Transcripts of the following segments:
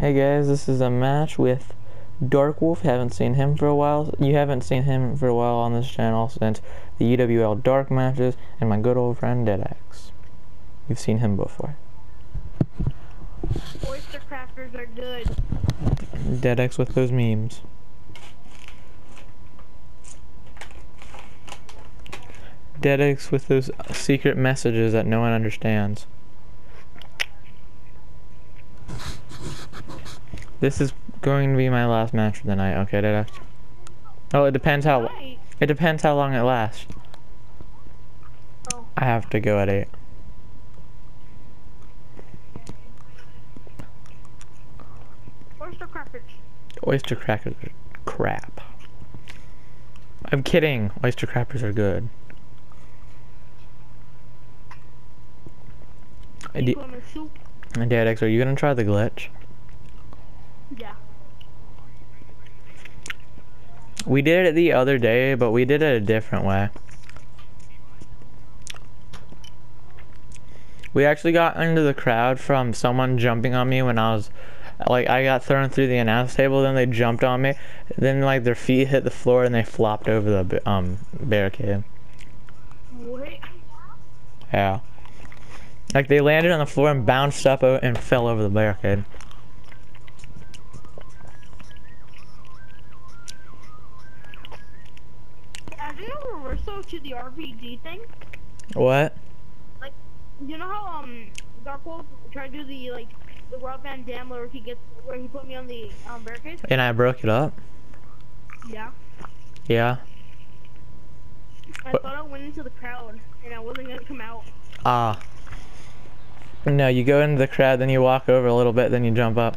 Hey guys, this is a match with Dark Wolf. Haven't seen him for a while. You haven't seen him for a while on this channel since the UWL Dark matches and my good old friend DeadX. You've seen him before. Oyster crackers are good. DeadX with those memes. DeadX with those secret messages that no one understands. This is going to be my last match for the night. Okay, DeadX. Oh, it depends how long it lasts. Oh. I have to go at 8. Oyster crackers. Oyster crackers are crap. I'm kidding. Oyster crackers are good. You put them in soup? DeadX, are you gonna try the glitch? Yeah. We did it the other day, but we did it a different way. We actually got into the crowd from someone jumping on me when I was, like, I got thrown through the announce table, then they jumped on me, then, like, their feet hit the floor and they flopped over the, barricade. What? Yeah. Like, they landed on the floor and bounced up and fell over the barricade. Have you ever reversal to the RPG thing? What? Like, you know how Dark Wolf tried to do the Rob Van Dam where he put me on the barricade? And I broke it up? Yeah. Yeah. I thought I went into the crowd and I wasn't gonna come out. Ah. No, you go into the crowd, then you walk over a little bit, then you jump up.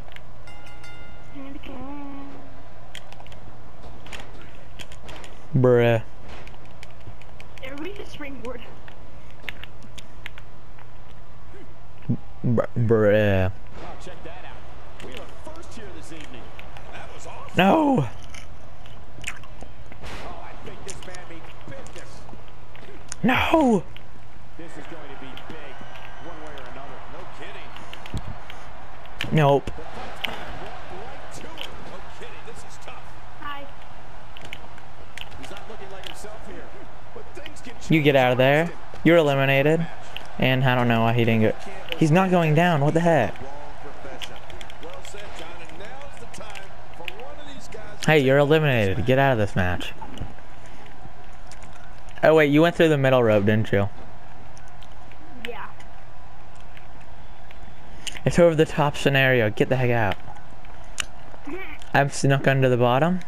Bruh. Everybody just springboard. Bruh. Check that out. We were first here this evening. That was awesome. No! Oh, I think this man means business. No! This is going to be big, one way or another. No kidding. Nope. The fight's being brought right to it. No kidding. This is tough. Hi. He's not looking like himself here. But things can change. You get out of there. You're eliminated. And I don't know why he didn't go. He's not going down. What the heck? Wrong profession. Well said, John. And now's the time for one of these guys. Hey, you're eliminated. Get out of this match. Oh, wait. You went through the middle rope, didn't you? Yeah. It's over the top scenario. Get the heck out. I've snuck under the bottom.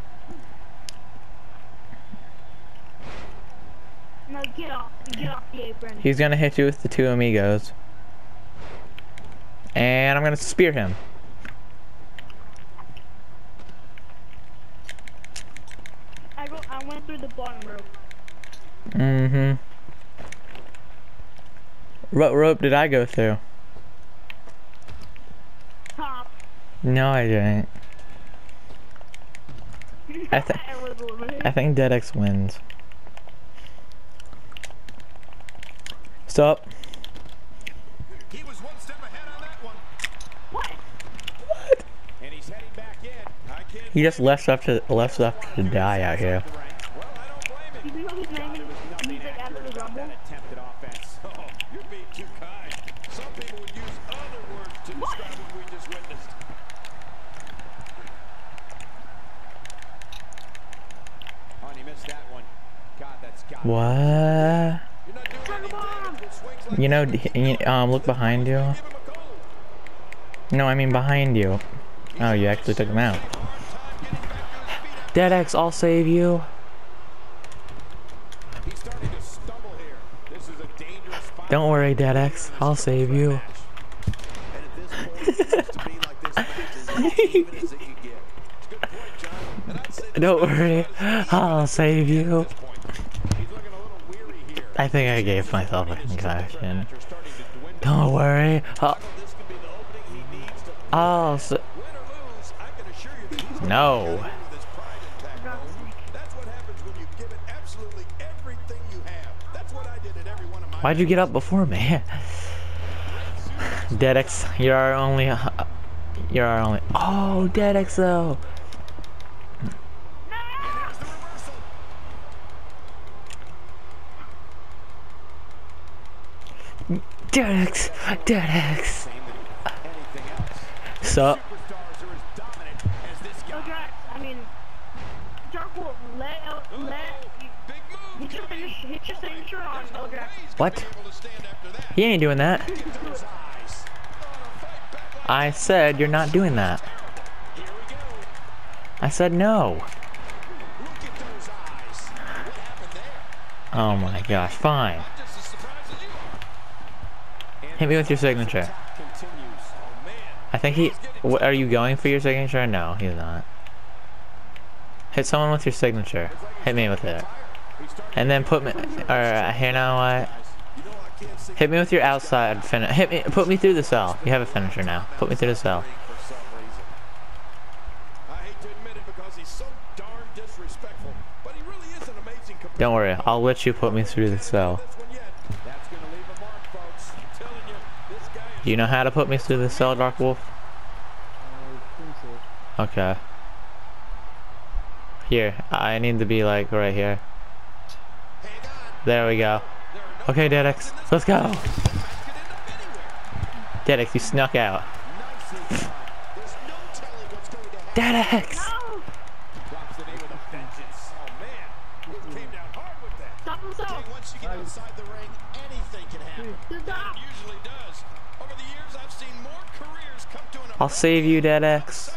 No, get off. Get off the apron. He's gonna hit you with the 2 amigos. And I'm gonna spear him. I went through the bottom rope. Mm-hmm. What rope did I go through? Top. No, I didn't. I was eliminated. I think DeadX wins. Stop. He was one step ahead on that one. What? What? And he's heading back in. I can't. He just left up to die out here. Well, I don't blame him. You know his name is music after the rumble? That attempted offense. Oh, you're being too kind. Some people would use other words to describe what we just witnessed. Oh, and he missed that one. God, that's got What? You're not doing anything. It swings like You know, look behind you. No, I mean behind you. Oh, you actually took him out. DeadX, I'll save you. He's starting to stumble here. This is a dangerous spot. Don't worry, DeadX, I'll save you. Don't worry, I'll save you. I think I gave myself a concussion. Don't worry, no. Why'd you get up before me? DeadX, You're our only. Oh, Dedex though. Dedex, Dedex. So. Dark Wolf, hit your signature on Eldrax. What? He ain't doing that. I said you're not doing that. I said no. Oh my gosh, fine. Hit me with your signature. I think he... Are you going for your signature? No, he's not. Hit someone with your signature. Hit me with it. And then put me... Or, you know what? Hit me with your outside finish. Hit me... Put me through the cell. You have a finisher now. Put me through the cell. Don't worry. I'll let you put me through the cell. Do you know how to put me through the cell, Dark Wolf? Okay. Here, I need to be like right here. There we go. Okay, Dedex, let's go. Dedex, you snuck out. Dedex! Stop himself! I'll save you, Dedex.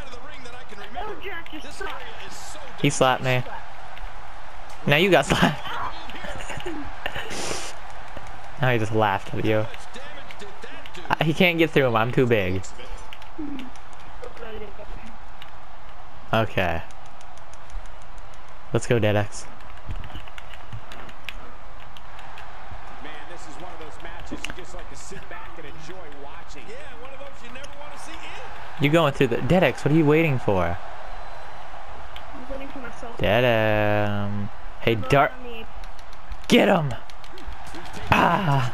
He slapped me. Now you got slapped. Now he just laughed at you. He can't get through him, I'm too big. Okay. Let's go, Dedex. Man, this is one of those matches you just like to sit back and enjoy watching. Yeah, one of those you never want to see in. You going through the... Dedex, what are you waiting for? I'm waiting for myself. Dedex. Hey, Dark... Get him! Ah!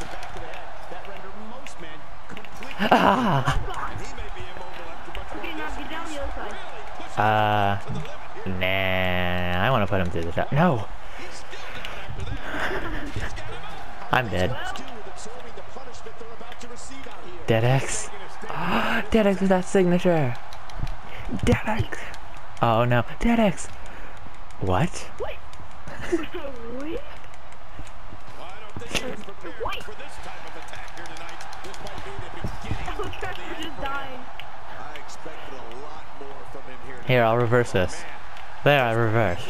Ah! Okay, now get down the other side. Nah. I want to put him through the shot. No! I'm dead. Dedex. Dedex with that signature. Dedex. Oh no. Dedex. What? Wait. Wait. Wait. Eldrax just dying. Here, I'll reverse this. There, I reversed.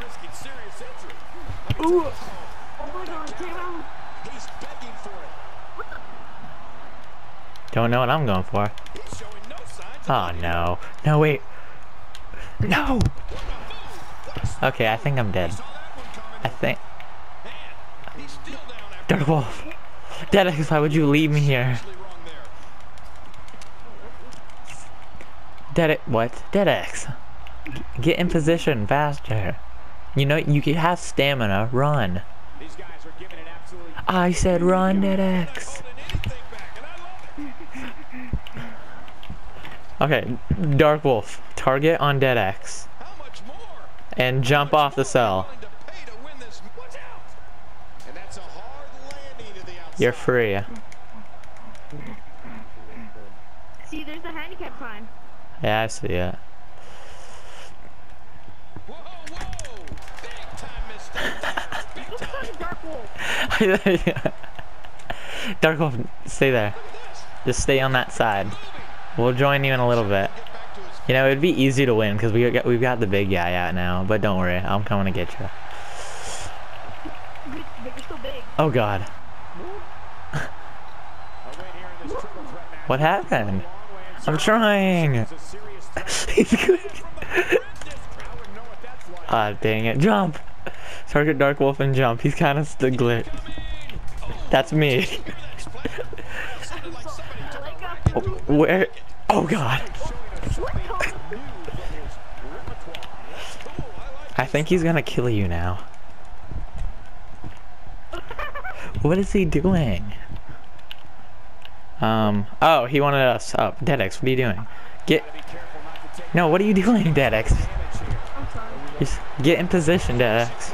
Ooh. Oh my god, damn. Don't know what I'm going for. Oh no. No, wait. No! Okay, I think I'm dead. I think... Dark Wolf! Dedex, why would you leave me here? Dedex, what? Dedex! Get in position faster. You know, you can have stamina. Run. I said run, Dedex. Okay, Dark Wolf, target on Dedex. And jump off the cell. You're free. See, there's the handicap sign. Yeah, I see it. Dark Wolf, stay there. Just stay on that side. We'll join you in a little bit. You know, it'd be easy to win because we've got the big guy out now. But don't worry, I'm coming to get you. But you're still big. Oh God. What happened? I'm trying. He's good. Ah, dang it! Jump. Target Dark Wolf and jump. He's kind of the glitch. That's me. Oh, where? Oh God. I think he's gonna kill you now. What is he doing? Oh, he wanted us up. Dedex, what are you doing? Get. No, what are you doing, Dedex? I'm sorry. Just get in position, Dedex.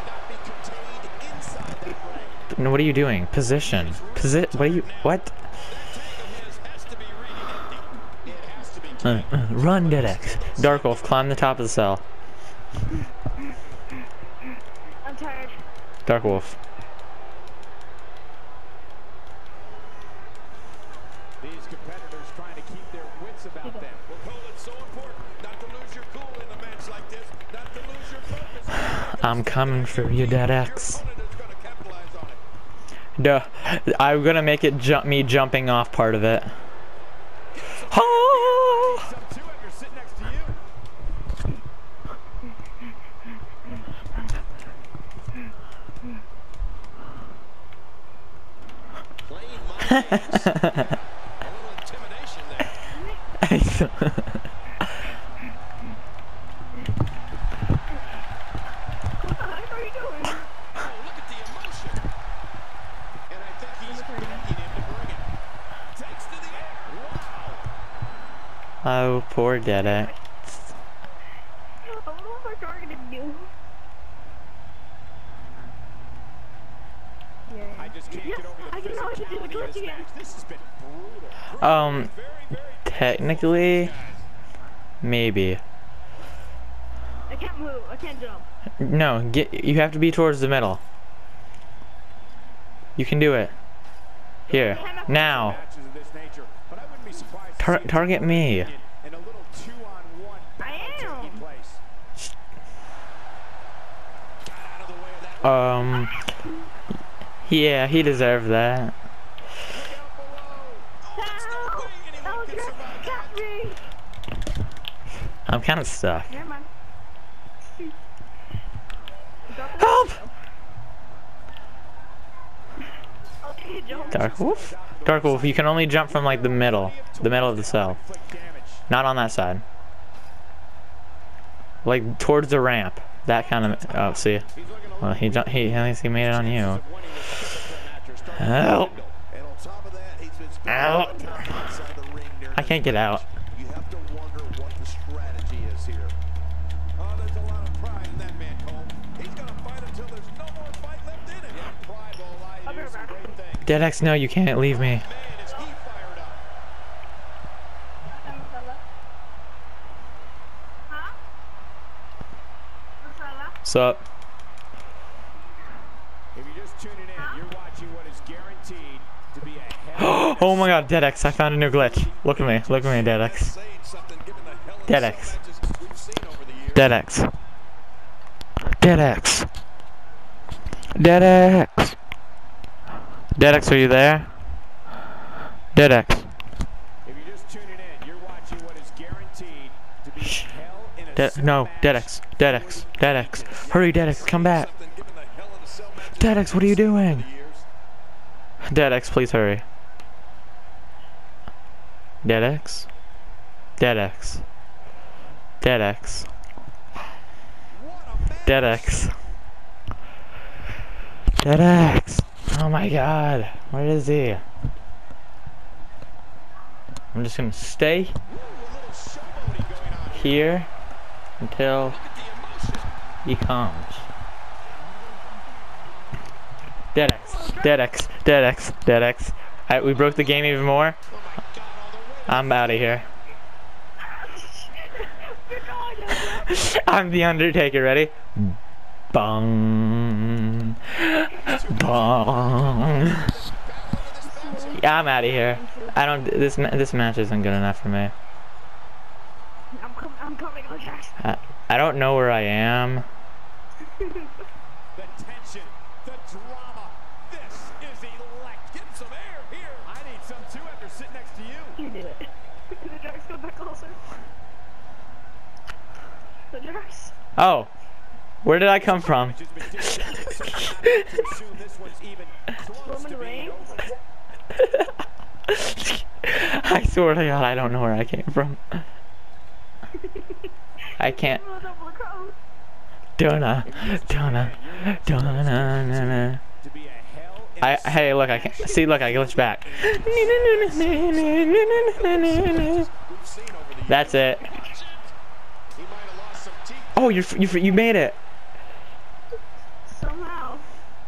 No, what are you doing? Position. What are you? What? Run, Dedex. Dark Wolf, climb the top of the cell. I'm tired. Dark Wolf. These competitors trying to keep their wits about them. Well, Cole, it's so important not to lose your cool in a match like this, not to lose your focus. I'm coming for you, Dedex. Opponent is going to capitalize on it. Duh. I'm gonna make it me jumping off part of it. Oh! Some two after sitting next to you. Playing my games. A little intimidation there. What the heck are you doing? Oh, look at the emotion. And I think he's begging him to bring it. Takes to the air. Wow. Oh, poor Dedex. I wonder what my targeted you. I just can't Yes, get over I the can know what to do. physicality of Glitch this again. match. This has been brutal. Technically, maybe. I can't move. I can't jump. No, you have to be towards the middle. You can do it. Here, now. Matches of this nature, but I wouldn't be surprised to see a Target me. in a little 2-on-1 battle taking am. place. Got out of the way of that. Yeah, he deserved that. Look out below. Help! anyone can Eldritch, survive catch me! I'm kind of stuck. Never mind. Help! Okay, jump. Dark Wolf? Dark Wolf, you can only jump from like the middle of the cell. Inflict damage. Not on that side. Like towards the ramp. That kind of. Oh, see. He's looking a Well, he at least he made it on you. of winning this physical match are starting to Help! dwindle. And on top of that, he's been spending Out. a lot of time inside the ring near I can't get out. You have to wonder what the strategy is here. Oh, there's a lot of pride in that man, Cole. He's gonna fight until there's no more fight left in him. Yeah, pride will allow you to do some great things. Dedex, no, you can't leave me. Man, is he fired up. Huh? What's up? If you're just tuning in, you're watching what is guaranteed to be a hell. Oh my god, Dedex, I found a new glitch. Look at me, Dedex. Saying something given the Hell in a Dedex. Cell matches we've seen over the years. Dedex. Dedex. Dedex. Dedex, are you there? Dedex. If you're just tuning in, you're watching what is guaranteed to be hell in a cell No, match. Dedex. Dedex. Dedex. Hurry, Dedex, come back. Something given the Hell in a Cell matches Dedex, what are you we've seen over doing? the years. Dedex, please hurry. Dedex. Dedex. Dedex. Dedex. Dedex. Oh my god. Where is he? I'm just gonna stay here until he comes. Dedex. Dedex. Dedex. Dedex. Alright, we broke the game even more. I'm out of here. I'm the Undertaker. Ready? Bong. Bong. Yeah, I'm out of here. I don't. This match isn't good enough for me. I'm coming on track. I don't know where I am. The tension, the drama. This is elect. Get some air here. I need some too after sitting next to you. You did it. The Drax, go back closer. The Drax. Oh, where did I come from? Which has been difficult, so I'm not about to assume this one's even close Roman to being Reigns? over. I swear to God, I don't know where I came from. I can't. Oh, double the crown. Donna. Donna. Donna. To be a hell in a Hey, look, I can't. See, look, I glitched back. We've seen over the That's it. He might have lost some teeth. Oh, you made it. Somehow.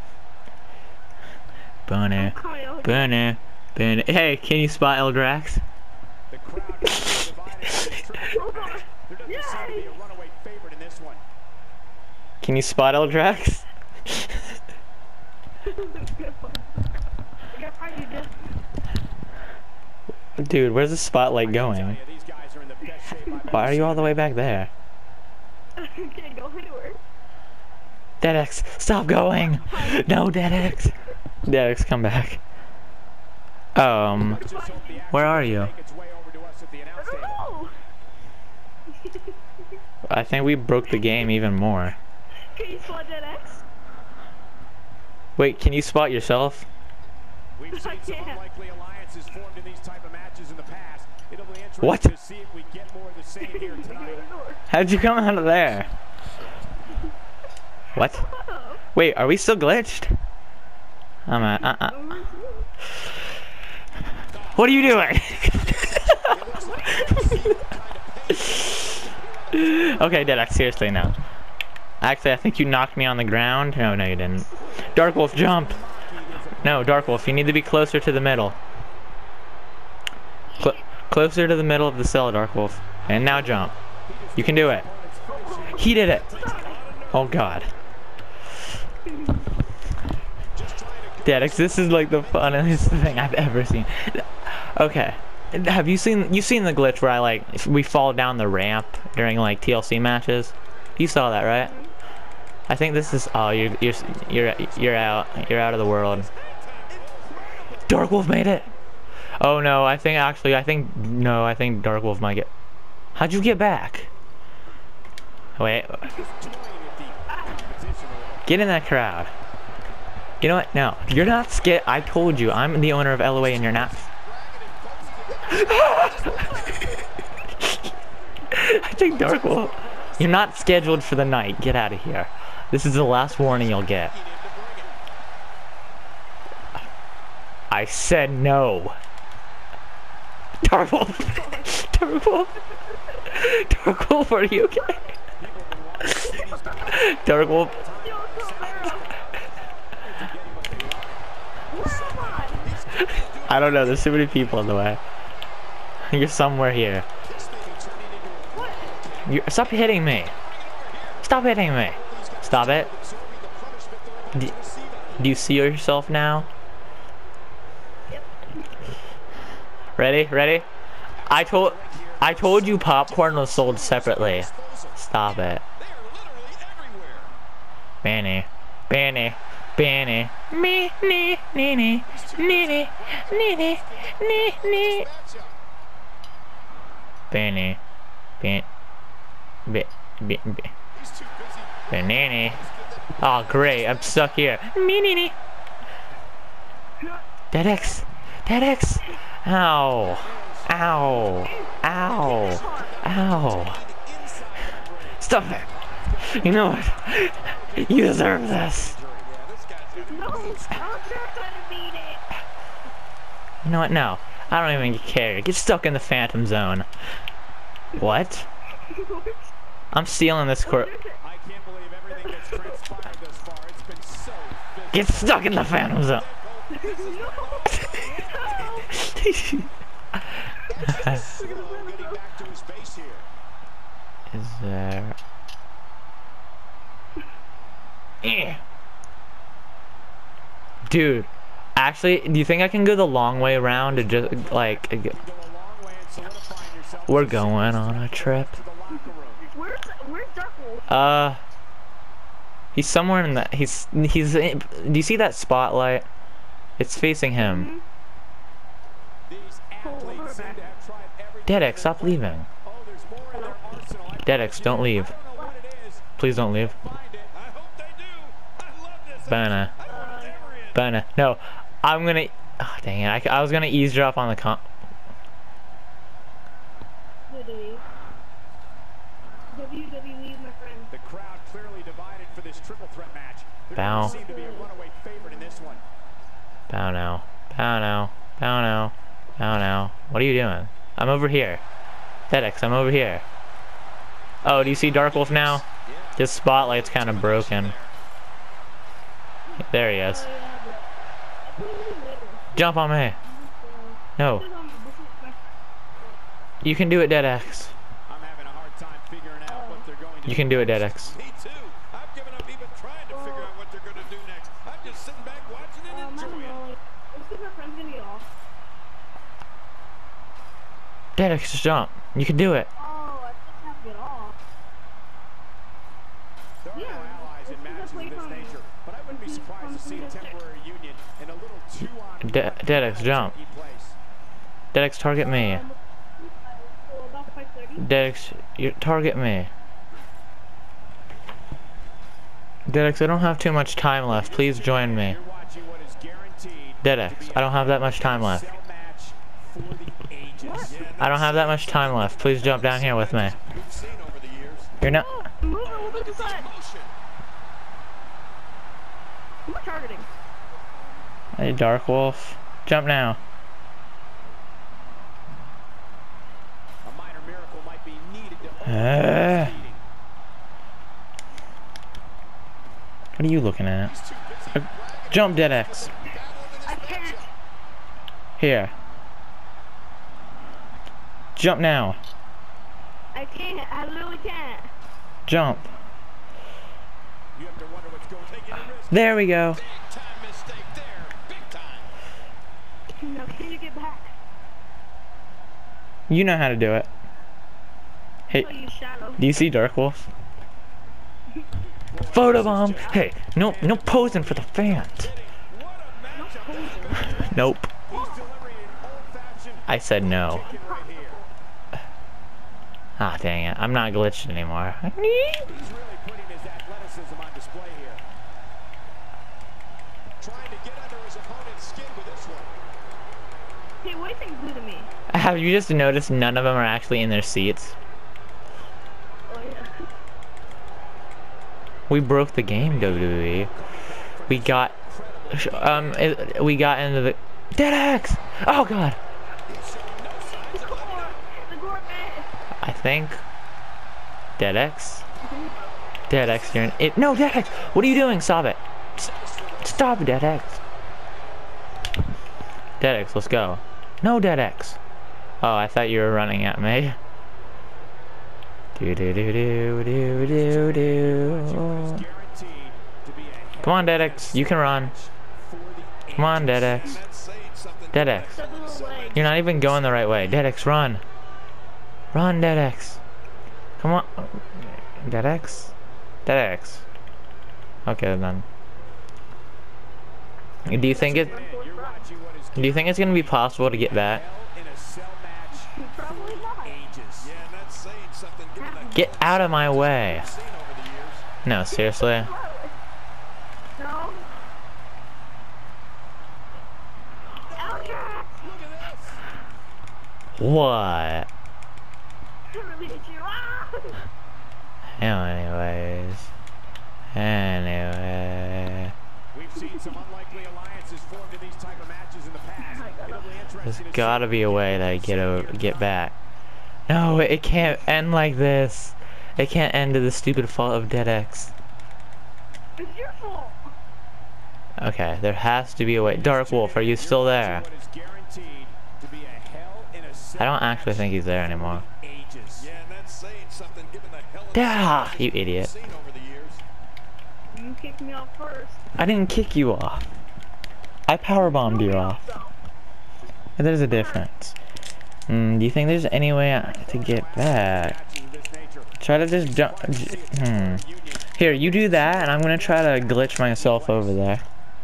Boner. Coming out. Boner. Boner. Hey, can you spot Eldrax? The crowd is divided in this triple threat match. There doesn't seem to be a runaway favorite in this one. Can you spot Eldrax? Dude, where's the spotlight I can tell going? you, these guys are in the best shape I've Why ever are you all the way back there? Can't go anywhere. Dedex, stop going! No, Dedex! Dedex, come back. Let's just hope the Where are action you? doesn't make its way over to us at the announce table. Oh! I think we broke the game even more. Can you spot that X? Wait, can you spot yourself? We've seen some Yeah. unlikely alliances formed in these type of matches in the past. It'll be interesting What? to see if we get more of the same here tonight. How'd you come out of there? What? Wait, are we still glitched? I'm at, What are you doing? Okay, Dedex, seriously now. Actually, I think you knocked me on the ground. No, you didn't. Dark Wolf, jump! No, Dark Wolf, you need to be closer to the middle. Closer to the middle of the cell, Dark Wolf. And now jump. You can do it. He did it! Oh god. Dedex, this is like the funniest thing I've ever seen. Okay. Have you seen the glitch where we fall down the ramp during like TLC matches? You saw that, right? I think this is you're out of the world. Dark Wolf made it. Oh no, I think Dark Wolf might get. How'd you get back? Wait. Get in that crowd. You know what? No, you're not scared. I told you, I'm the owner of LOA and you're not. I think Dark Wolf. You're not scheduled for the night. Get out of here. This is the last warning you'll get. I said no. Dark Wolf. Dark Wolf. Dark Wolf, are you okay? Dark Wolf. I don't know, there's too many people in the way. You're somewhere here. Stop hitting me. Stop hitting me. Stop it. Do you see yourself now? Ready? Ready? I told you popcorn was sold separately. Stop it. Banny. Banny. Banny. Me, nee, nee, nee, nee, nee, nee, nee, nee. Banny. Banana. Oh great, I'm stuck here. Meanie. Dedex. Dedex. Ow. Ow. Ow. Ow. Stop it. You know what? You deserve this. No, I was trying to beat it. You know what? No. I don't even care. Get stuck in the Phantom Zone. What? I'm stealing this court. I can't believe everything that's transpired thus far. It's been so physical. Get stuck in the Phantom Zone. Getting back to his base here. Is there? Dude, actually, do you think I can go the long way around to just like? Go a long way in solidifying yourself. We're going on a trip. To the locker room. Where's Dark Wolf? He's somewhere in the. He's. Do you see that spotlight? It's facing him. These athletes seem to have tried everything. Dedex, stop leaving. Oh, there's more in their arsenal. Dedex, don't leave. I don't know what it is. Please don't leave. Find it. I hope they do. I love this. Bana. I want whatever it is. Bana. No, I'm gonna. Oh, dang it! I was gonna eavesdrop on the WWE, my friend. The crowd clearly divided for this triple threat match. There Bow. doesn't seem to be a runaway favorite in this one. Bow now. Bow now. Bow now. Bow now. What are you doing? I'm over here. Dedex, I'm over here. Oh, do you see Dark Wolf now? His spotlight's kind of broken. There he is. Jump on me. No. You can do it, Dedex. I'm having a hard time figuring out what they're going to You can do it, Dedex. Me too. I've given up even trying to figure out what they're going to do next. I'm just sitting back watching and I don't enjoying know, it. like, let's see if our friend's gonna get off. Dedex, just jump. You can do it. Oh, I just have to get off. There are Yeah, no allies in let's matches play of this from- nature, but I wouldn't be surprised to see a temporary union in a little two-on Dedex, jump. Dedex, target me. So about 5:30. Dedex, you target me. Dedex, I don't have too much time left. Please join me. You're watching what is guaranteed Dedex, I don't have that much time left. cell match for the ages. Yeah, I don't have that much time left. Please jump down here with me. we've seen over the years. You're not. Move it a little bit to the side. Motion. Who am I targeting? Hey, Dark Wolf. Jump now. A minor miracle might be needed to Uh. What are you looking at? Jump, Dedex. I can't. Here. Jump now. I can't. I literally can't. Jump. You have to wonder what's going to take a risk. There we go. Big time mistake there. Big time. Now can you get back? You know how to do it. Hey, Oh, you shadow. do you see Dark Wolf? Photobomb. Hey, no posing for the fans. What a matchup. Nope. He's delivering an old-fashioned I said no. kick right here. Ah, dang it. I'm not glitched anymore. He's really putting his athleticism on display here. Trying to get under his opponent's skin with this one. Hey, what do you think do to me? Have you just noticed none of them are actually in their seats? Oh yeah. We broke the game, WWE. We got into the Dedex. Oh god. The gourmet. I think Dedex, you're an it. No, Dedex. What are you doing? Stop it. Stop, Dedex. Dedex, let's go. No, Dedex. Oh, I thought you were running at me. Do do do do do do do. Come on, Dedex. You can run. Come on, Dedex. Dedex. Step a little leg. You're not even going the right way. Dedex, run. Run, Dedex. Come on. Dedex? Dedex. Okay, then. Do you think it's gonna be possible to get back? Probably not. Get out of my way. No, seriously. No. Alcatraz. What? Release you. Ah! Anyways. Anyway. We've seen some unlikely alliances formed in these type of matches in the past. It'll be There's interesting to gotta be a way that I get back. No, it can't end like this. It can't end to the stupid fault of Dedex. It's your fault. Okay, there has to be a way. Dark Wolf, are you still there? what is guaranteed to be a hell in a cell I don't actually think he's there anymore. ages. Yeah, and that's saying something given the hell Ah, you idiot. seen over the years. You kicked me off first. I didn't kick you off. I powerbombed you off. There's a difference. Do you think there's any way to get back? Matches of this nature. Try to just jump. Here, you do that, and I'm gonna try to glitch myself over there.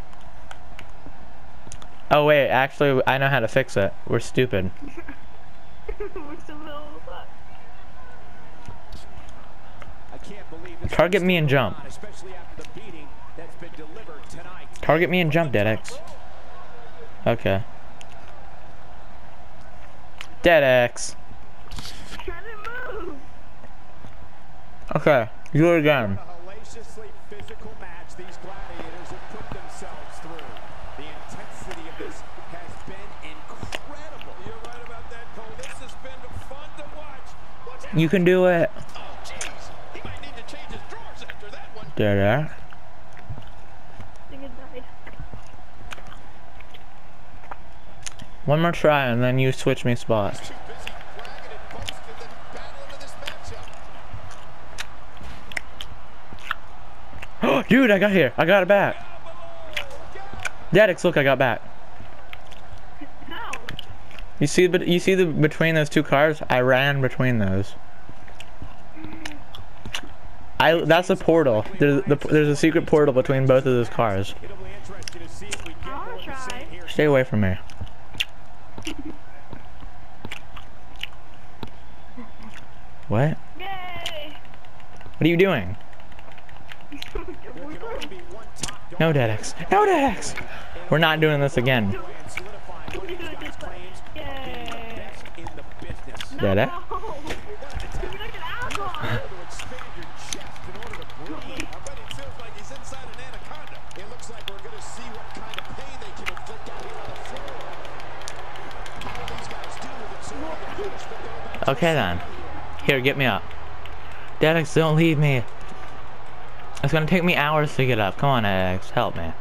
Oh wait, actually, I know how to fix it. We're stupid. We're still middle of the fuck. I can't believe this Target one's me and still jump. on, especially after the beating that's been delivered tonight. Target me and jump, Dedex. Okay. Dedex. Try to move. Okay, do it again. A hellaciously physical match these gladiators have put themselves through. The intensity of this has been incredible. You're right about that, Cole. This has been fun to watch. You can do it. Oh, jeez. He might need to change his drawers after that one. There. I think it died. One more try and then you switch me spots. Too busy bragging and boasting than battling in this matchup. Dude, I got here. I got it back. Dadix, look, I got back. How? You see the between those two cars? I ran between those. That's a portal. There's a secret portal between both of those cars. It'll be interesting to see if we get I wanna more of the try. same here. Stay away from me. What? Yay! What are you doing? There can only be one top dog No, Dadix. No, Dadix. We're not doing this again. and solidifying one of these guys' claims of being the best in the business. Dadix. No! You're like an asshole! To expand your chest in order to breathe. I bet he feels like he's inside an anaconda. It looks like we're going to see what kind of pain they can inflict out here on the floor. How do these guys deal with it so they can finish what they're about to Okay then. Here, get me up. Dadix, don't leave me. It's gonna take me hours to get up. Come on, Dadix, help me.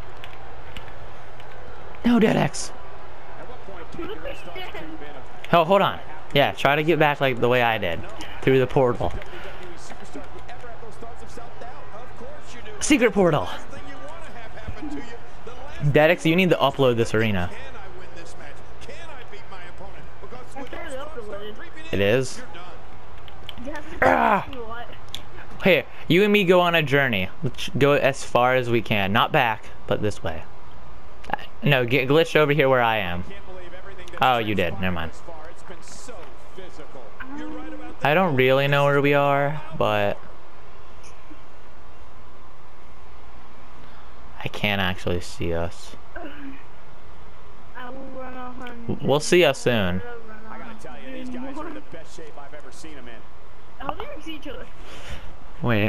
No, Dadix. At what point do your wrist starts to bend a Oh, hold on. Yeah, try to get back like the way I did. Through the portal. WWE superstar who ever had those thoughts of self-doubt? Of course you do. Secret portal. last thing you want to have happen to you. The last Dadix, you need to upload this arena. Can I win this match? Can I beat my opponent? Because when sure those it's thoughts start uploaded. creeping It in, is? you're done. Ah! What? Here, you and me go on a journey. Let's go as far as we can. Not back, but this way. No, get glitched over here where I am. Can't believe everything that's Oh, you did. Never mind. this far. It's been so physical. You're right about that. I don't really know where we are, but I can't actually see us. I will run 100. We'll see us soon. I gotta tell you, these guys are in the best shape I've ever seen them in. How do you see each other? Wait.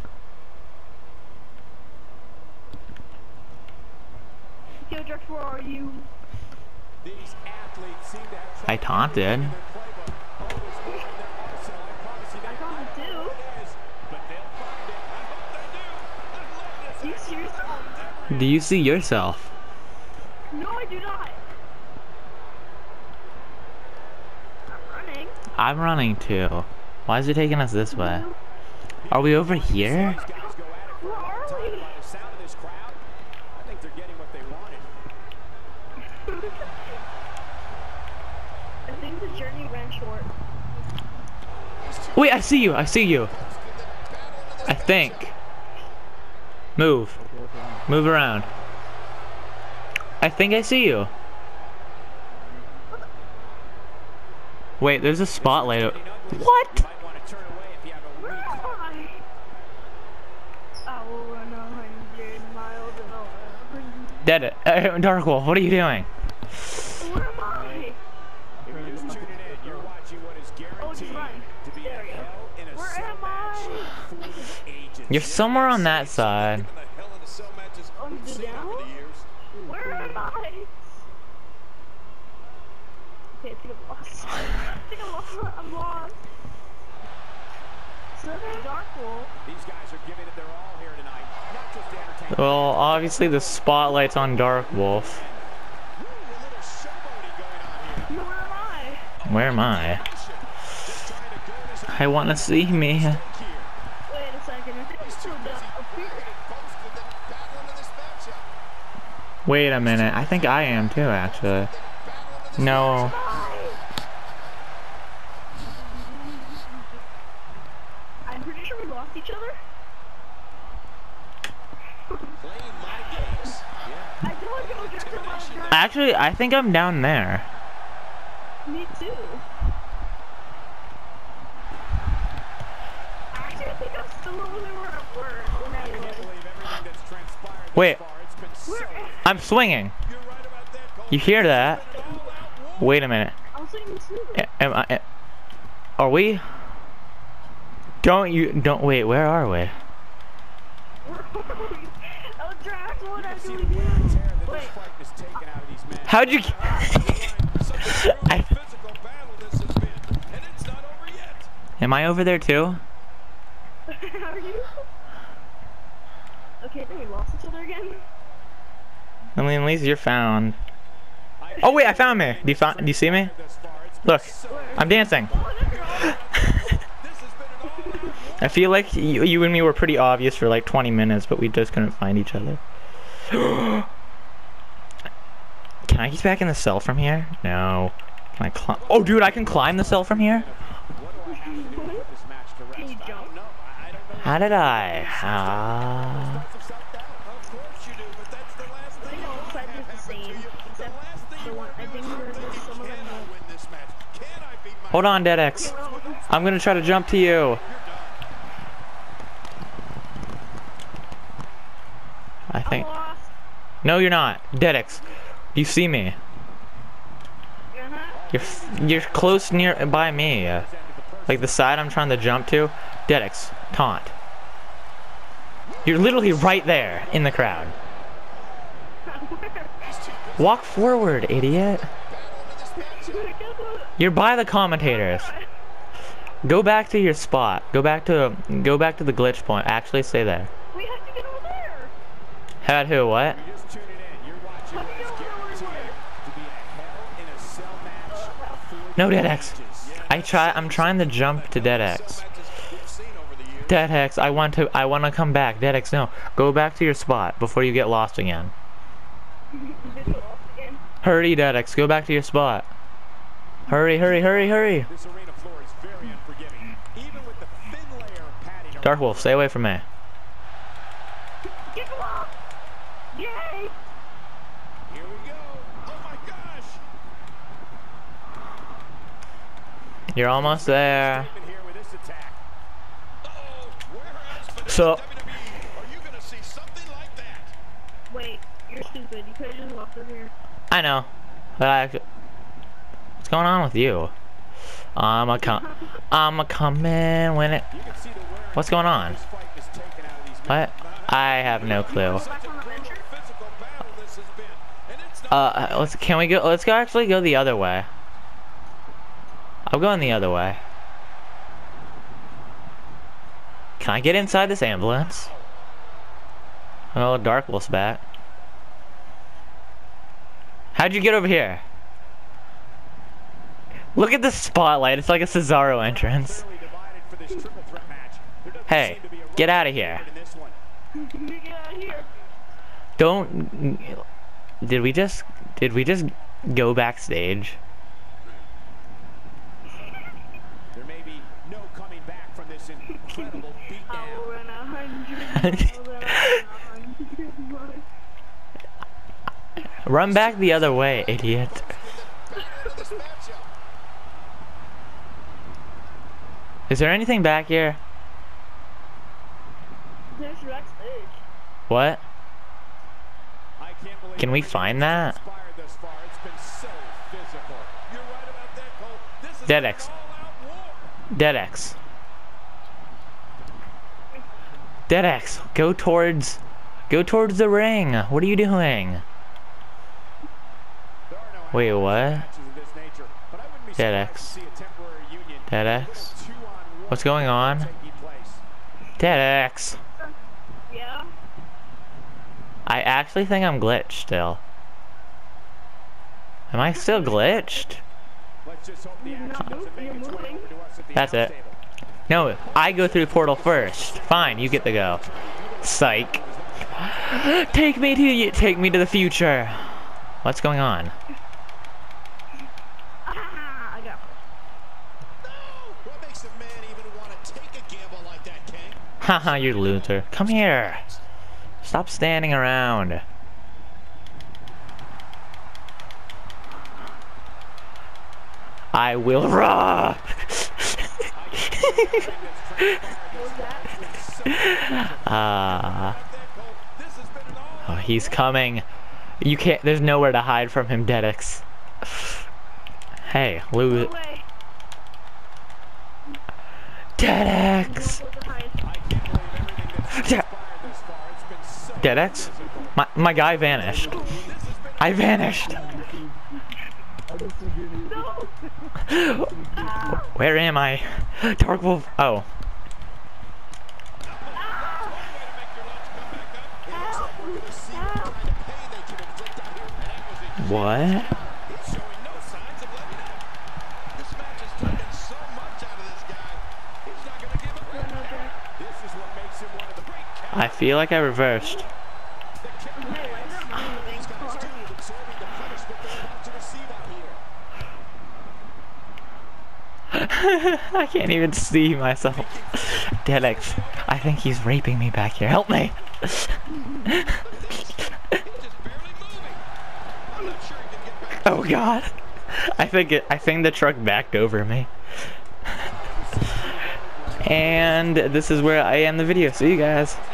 Yo, Jack, where are you? These athletes seem to have I taunted. their playbook, always moving their arsenal. I promise you I they got find it too. what it is, but they'll find it. I hope they do. I love this. Do you see yourself? Do you see yourself? No, I do not. I'm running. I'm running too. Why is it taking us this way? Are we over here? These guys go at it for Where a long are time. we? By the sound of this crowd, I think they're getting what they wanted. I think the journey ran short. Wait, I see you. I see you. I think. Move. Move around. I think I see you. Wait, there's a spotlight. What? You might want to turn away if you have a Where weak am I? I will run 100 miles an hour. Dead it. Dark Wolf, what are you doing? Where am I? If you're just tuning in, you're watching what is Oh, just guaranteed run. to be a There we go. hell in a Where cell am match I? for the ages. You're somewhere on that side. Given the Hell in a Cell matches On we've the seen over down? the years. Where am I? Okay, I think I'm lost. I think I'm lost. So there's Dark Wolf. These guys are giving it their all here tonight, not just to entertain. Well, obviously the spotlight's on Dark Wolf. Ooh, a little showboating going on here. Where am I? Where am I? Just trying to go his own I want to see me. here. Wait a second. I think it's still up here. Bragging and boasting than battling in this matchup. Wait a minute. I think I am too, actually. Battling in this No. I'm pretty sure we lost each other. playing mind games. I told you I was just about to drive. Actually, I think I'm down there. Me too. Actually, I think I'm still over there where I were when I I can't was. believe everything that's transpired this Wait. far. It's been so Where? I'm swinging. You're right about that, Cole. You hear that? Wait a minute. I was thinking too. Am I? Are we? Don't wait. Where are we? I was driving what I'm see the doing. wear and tear that Wait. this fight has taken out of these men. How'd you? Such a I- physical battle this has been, and it's not over yet. Am I over there too? How are you? Okay, then we lost each other again. I mean, at least you're found. Oh wait, I found me. Do you see me? Look, I'm dancing. I feel like you and me were pretty obvious for like 20 minutes, but we just couldn't find each other. Can I get back in the cell from here? No. Can I climb? Oh, dude, I can climb the cell from here? Can you jump? How did I? I think all the sides are the same, except the one. I think there's some of them. Hold on, DeadX. I'm gonna try to jump to you. I think. Lost. No, you're not. DeadX. You see me. You're close near by me. Like the side I'm trying to jump to. DeadX. Taunt. You're literally right there in the crowd. Walk forward, idiot. You're by the commentators. Go back to your spot. Go back to the glitch point. Actually, stay there. We have to get over there. Had who? What? No, DeadX. I'm trying to jump to DeadX. DeadX, I want to come back. DeadX, no. Go back to your spot before you get lost again. Hurry, DeadX, go back to your spot. Hurry, hurry, hurry, hurry. Dark Wolf, stay away from me. Get off! Yay! Here we go. Oh my gosh. You're almost there. So, Are you gonna see something like that? Wait, you're stupid. You could have just walked over here. I know. But what's going on with you? I'm a coming when it. What's going on? What? I have no clue. Can we go? Let's go. Actually, go the other way. I'm going the other way. Can I get inside this ambulance? Oh, Dark Wolf's back. How'd you get over here? Look at the spotlight. It's like a Cesaro entrance. Hey, get out of here. Get out of here. Don't. Did we just go backstage? There may be no coming back from this incredible I'll beatdown. run 100. I'll run 100. Run back the other way, idiot. Is there anything back here? There's backstage. What? I can't believe Can we find that? inspired thus far. It's been so physical. You're right about that, Cole. This is DeadX. an all-out war. DeadX. DeadX, go towards the ring. What are you doing? There are no Wait, what? matches of this nature, but I wouldn't be surprised to DeadX. see a temporary union. DeadX. Two-on-one What's going on? taking place. DeadX. Yeah. I actually think I'm glitched still. Am I still glitched? Let's just hope the action doesn't make its way over to us at the That's announce it. table. No, I go through the portal first. Fine, you get to go. Psych. Take me to the future. What's going on? Ah, I got it. No! What makes a man even want to take a gamble like that, King? Haha, you loser. Come here. Stop standing around. I will raw. Oh, he's coming. You can't. There's nowhere to hide from him, DeadX. Hey, No lose. way. DeadX. What's the highest? Yeah. DeadX. My guy vanished. I vanished. No. Where am I? Dark Wolf. Oh. What? He's showing no signs of letting up. This match has taken so much out of this guy. He's not going to give up right now. This is what makes him one of the great I feel like I reversed. I can't even see myself. Dedex, I think he's raping me back here. Help me! Oh god. I think the truck backed over me. And this is where I end the video. See you guys.